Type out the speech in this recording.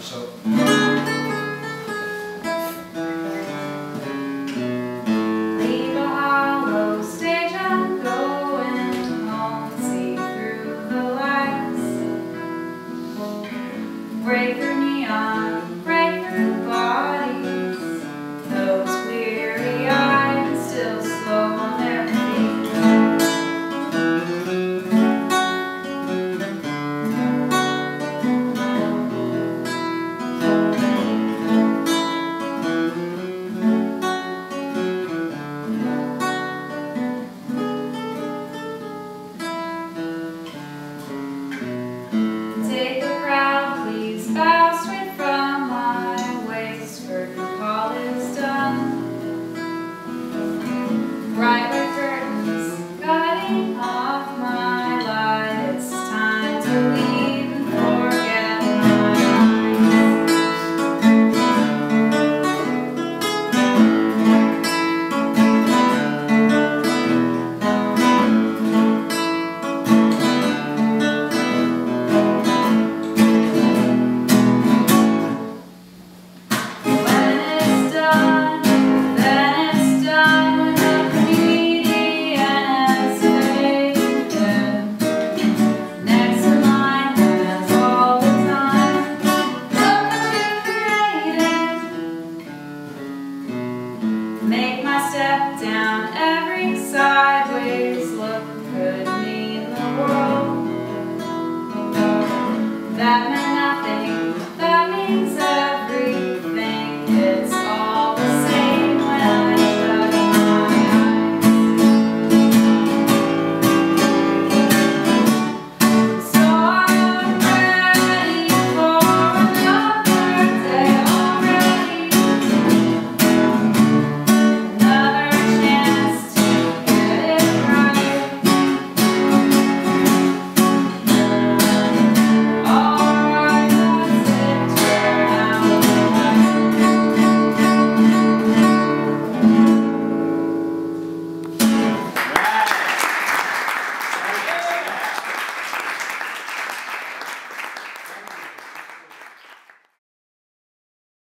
So. Leave a hollow stage, I'm going home. See through the lights. Break through neon, break through bodies. Those weary eyes still slow on their feet. Take the crowd, please bow straight from my waist. Curtain call is done. Bright red curtains cutting off my light. It's time to leave and forget my eyes. When it's done, then it's done. When the comedian has faded, next to mine has all the time. Look what you created. Make my step down every sideways look could mean the world. That